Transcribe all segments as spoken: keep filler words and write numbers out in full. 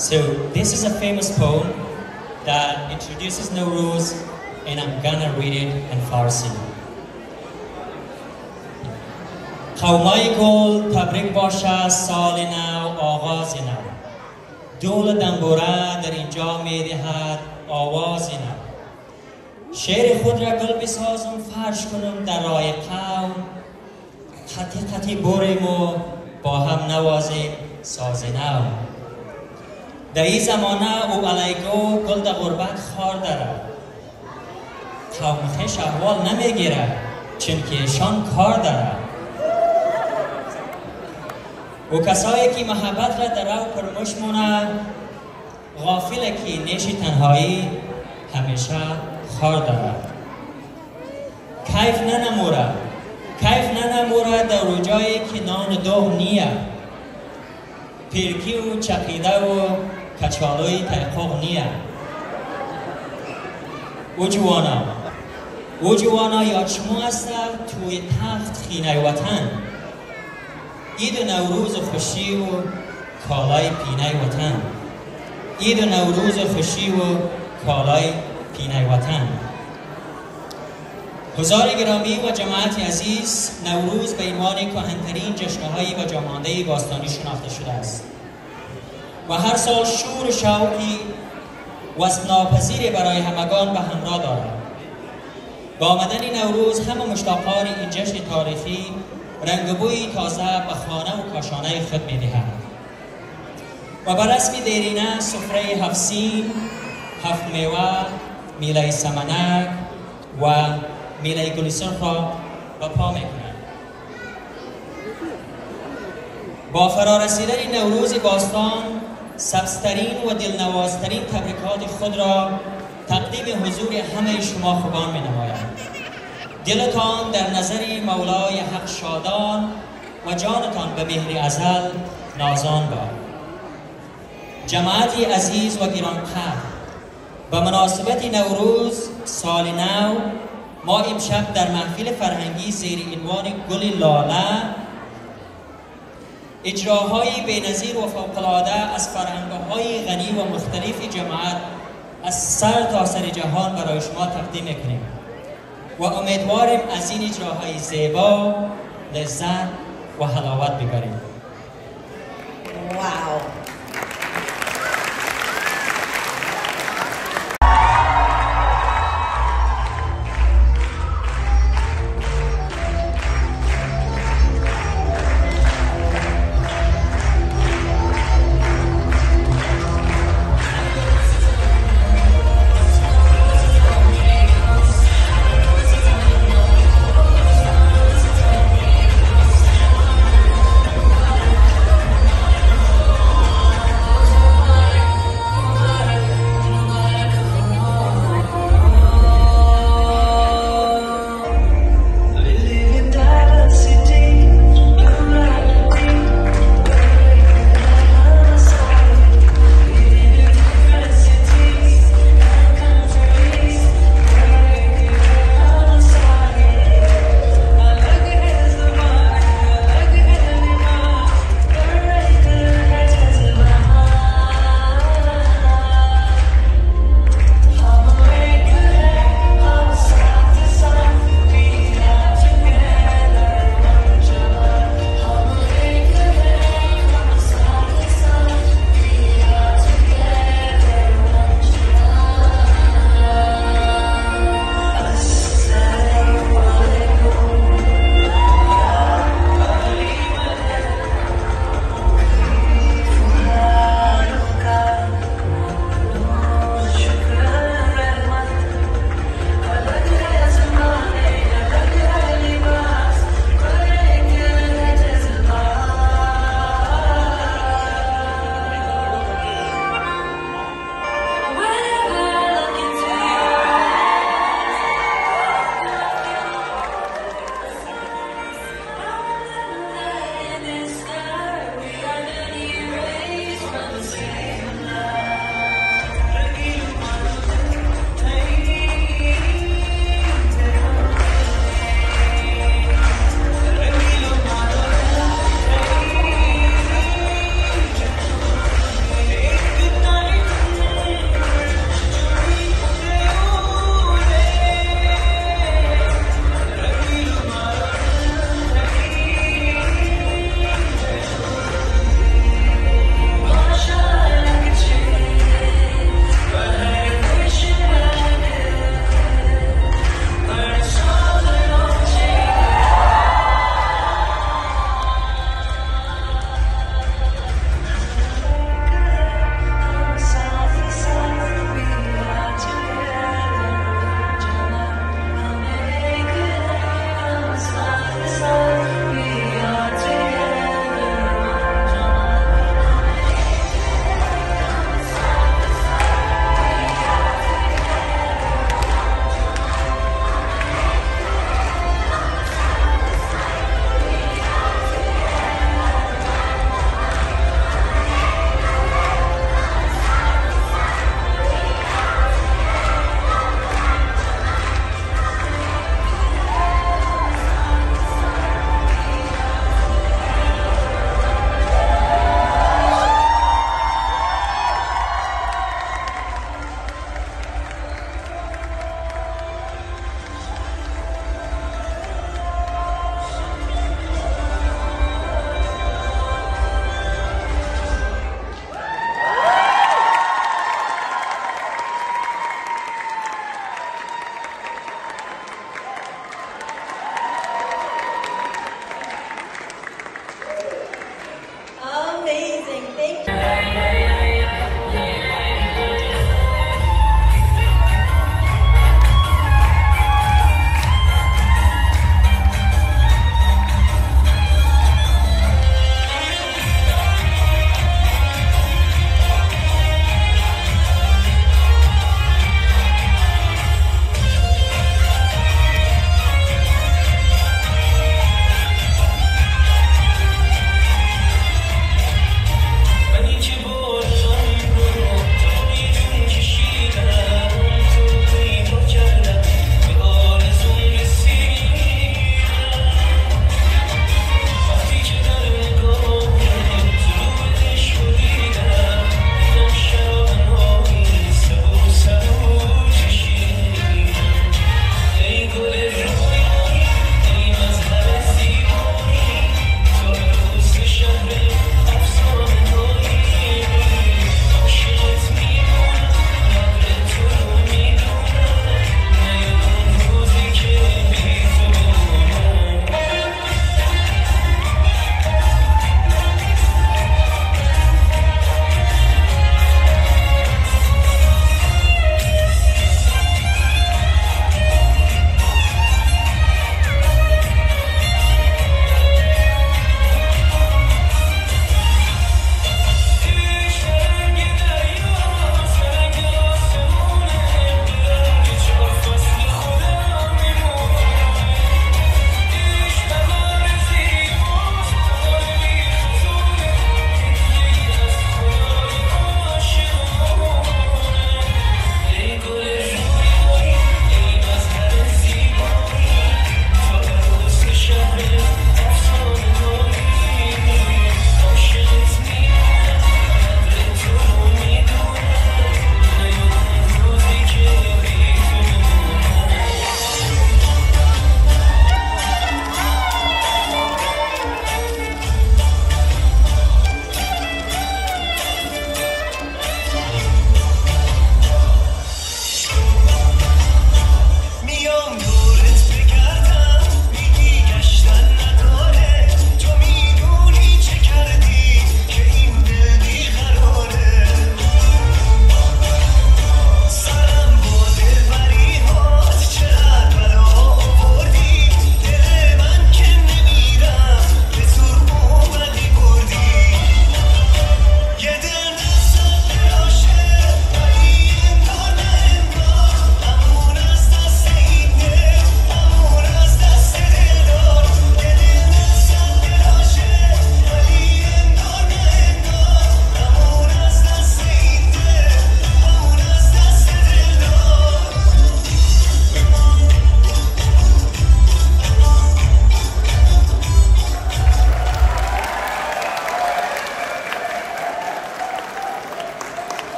So this is a famous poem that introduces Nowruz, and I'm gonna read it in Farsi. قومای گل تبریک باشه سال نو آغاز نو، دول دنبوره در اینجا میدهد آواز نو. شعر خود را گل بسازم فرش کنم در راه قوم، خطی خطی بریم و با هم نوازیم ساز نو. در این زمانه او علیگو گل در غربت خار دارد، قوم خویش احوال نمیگیره چون که ایشان کار دارد. و کسایی که محبت را در او پرمش مونه، غافله که نیش تنهایی همیشه خار دارد. کیف ننموره کیف ننموره در روجایی که نان دوغ نیه، پیرکی و چقیده و کچالوی تحقیق نیه. او جوانا او جوانا یاد شما است توی تخت خینه وطن، عید و نوروز خوشی و کالای پینه وطن. عید و نوروز خوشی و کالای پینه وطن. حضار گرامی و جماعت عزیز، نوروز به عنوان کهن‌ترین جشن‌های و جامانده باستانی شناخته شده است و هر سال شور و شوقی وصف‌ناپذیری برای همگان به همراه دارد. با آمدن نوروز همه مشتاقان این جشن تاریخی رنگ بوی تازه به خانه و کاشانه خود می‌دهند و بر رسم دیرینه سفره هفت سین، هفت میوه، میله سمنک و میله گل سرخ را به پا می‌کنند. با فرارسیدن نوروز باستان، سبزترین و دلنوازترین تبریکات خود را تقدیم حضور همه شما خوبان می‌نمایم. دلتان در نظر مولای حق شادان و جانتان به مهر ازل نازان باد. جماعتی عزیز و گرانقدر، به مناسبت نوروز سال نو، ما امشب در محفل فرهنگی زیر عنوان گل لاله اجراهای بی‌نظیر و فوق‌العاده از فرهنگ‌های غنی و مختلف جماعت از سر تا سر جهان برای شما تقدیم می‌کنیم و امیدواریم از این اجراهای زیبا لذت و حلاوت ببریم. واو.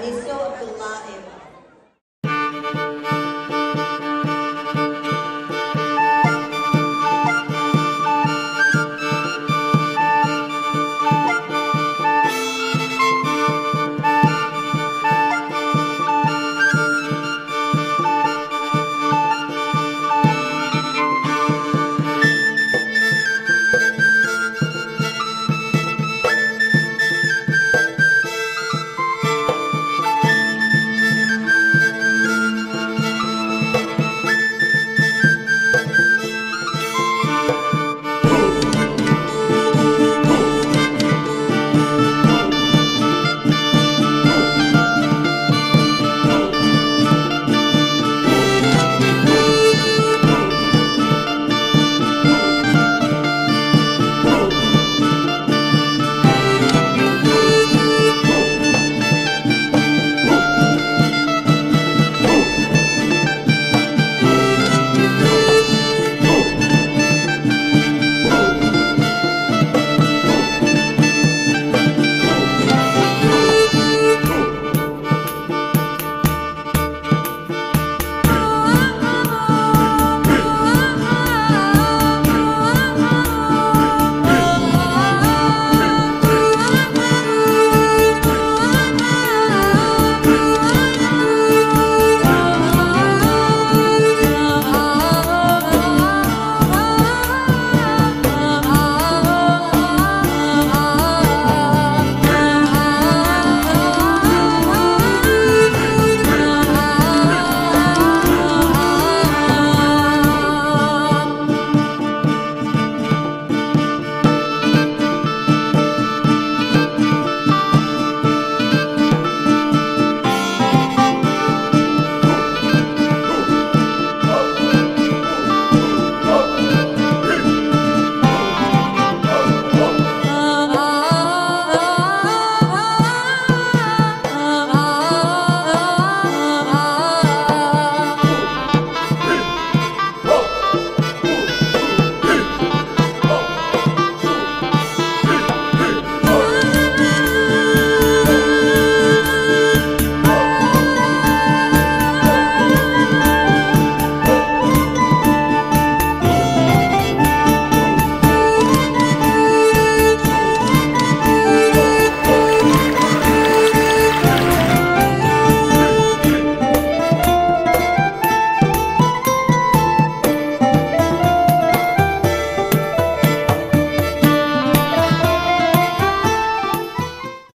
natalizio